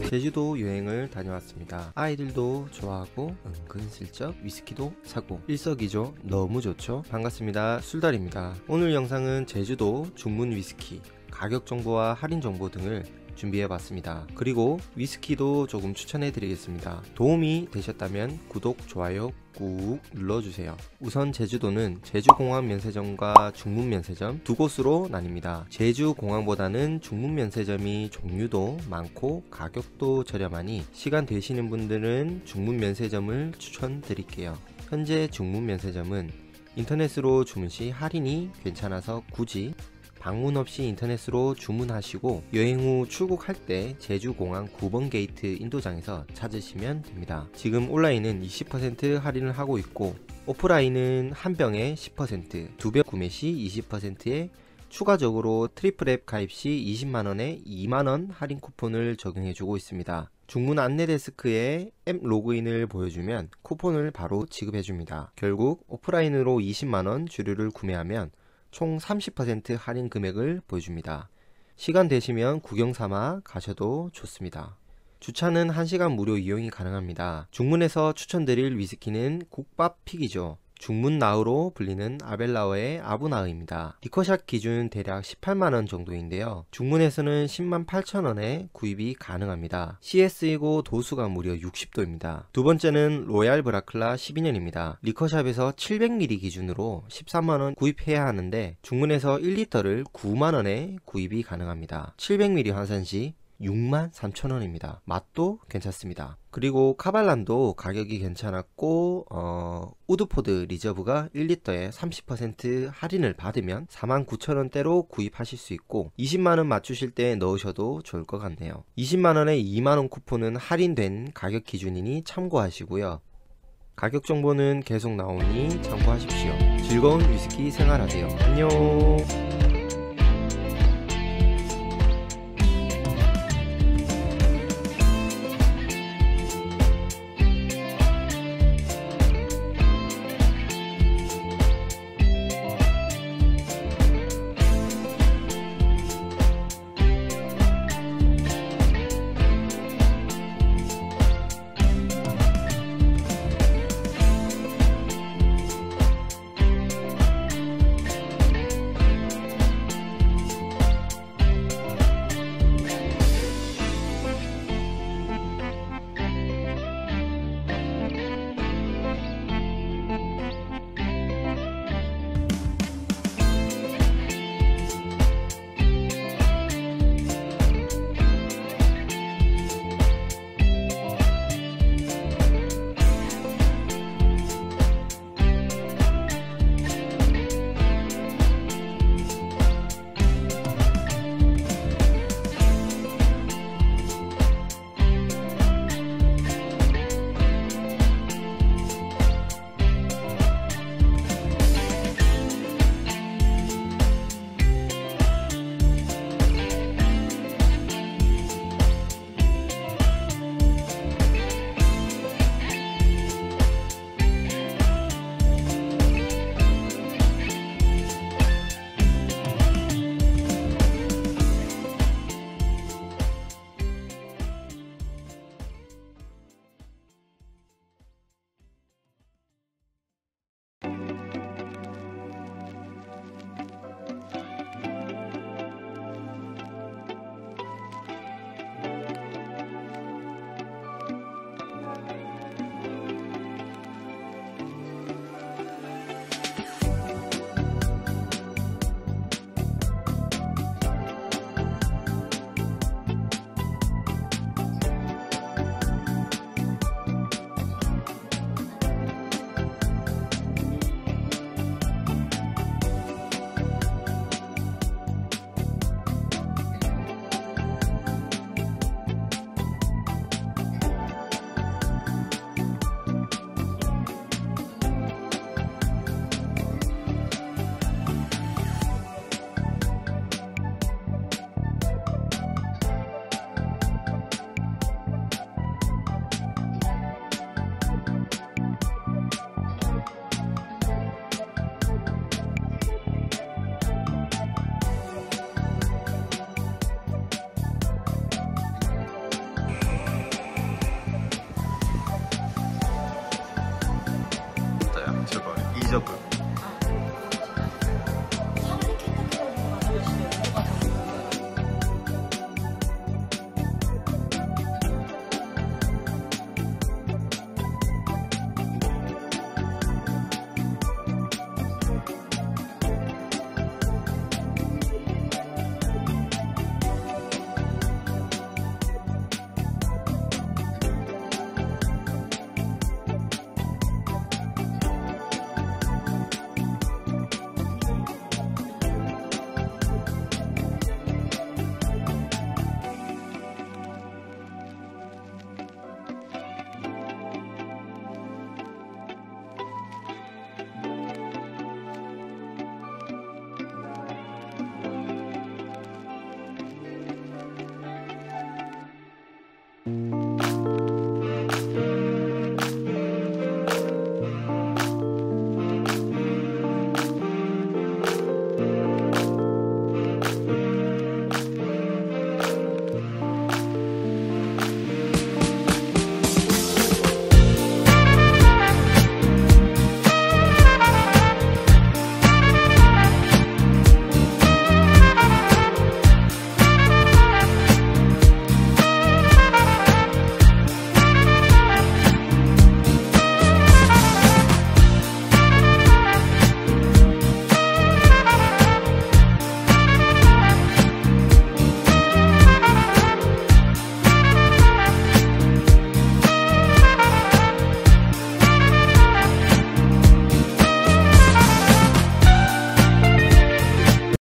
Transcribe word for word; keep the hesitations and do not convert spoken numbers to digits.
제주도 여행을 다녀왔습니다. 아이들도 좋아하고 은근슬쩍 위스키도 사고 일석이조 너무 좋죠. 반갑습니다. 술달입니다. 오늘 영상은 제주도 중문 위스키 가격 정보와 할인 정보 등을 준비해봤습니다. 그리고 위스키도 조금 추천해 드리겠습니다. 도움이 되셨다면 구독, 좋아요 꾹 눌러주세요. 우선 제주도는 제주공항 면세점과 중문 면세점 두 곳으로 나뉩니다. 제주공항보다는 중문 면세점이 종류도 많고 가격도 저렴하니 시간 되시는 분들은 중문 면세점을 추천드릴게요. 현재 중문 면세점은 인터넷으로 주문 시 할인이 괜찮아서 굳이 방문 없이 인터넷으로 주문하시고 여행 후 출국할 때 제주공항 구 번 게이트 인도장에서 찾으시면 됩니다. 지금 온라인은 이십 퍼센트 할인을 하고 있고 오프라인은 한 병에 십 퍼센트, 두 병 구매 시 이십 퍼센트에 추가적으로 트리플 앱 가입 시 이십만 원에 이만 원 할인 쿠폰을 적용해주고 있습니다. 중문 안내 데스크에 앱 로그인을 보여주면 쿠폰을 바로 지급해줍니다. 결국 오프라인으로 이십만 원 주류를 구매하면 총 삼십 퍼센트 할인 금액을 보여줍니다. 시간 되시면 구경 삼아 가셔도 좋습니다. 주차는 한 시간 무료 이용이 가능합니다. 중문에서 추천드릴 위스키는 국밥픽이죠. 중문 나우로 불리는 아벨라워의 아부나흐입니다. 리커샷 기준 대략 십팔만 원 정도인데요. 중문에서는 십만 팔천 원에 구입이 가능합니다. 씨에스이고 도수가 무려 육십 도입니다. 두 번째는 로얄 브라클라 십이 년입니다. 리커샵에서 칠백 밀리리터 기준으로 십삼만 원 구입해야 하는데 중문에서 일 리터를 구만 원에 구입이 가능합니다. 칠백 밀리리터 환산 시 육만 삼천 원입니다. 맛도 괜찮습니다. 그리고 카발란도 가격이 괜찮았고 어, 우드포드 리저브가 일 리터에 삼십 퍼센트 할인을 받으면 사만 구천 원대로 구입하실 수 있고 이십만 원 맞추실 때 넣으셔도 좋을 것 같네요. 이십만 원에 이만 원 쿠폰은 할인된 가격 기준이니 참고하시고요. 가격 정보는 계속 나오니 참고하십시오. 즐거운 위스키 생활하세요. 안녕. 리저브.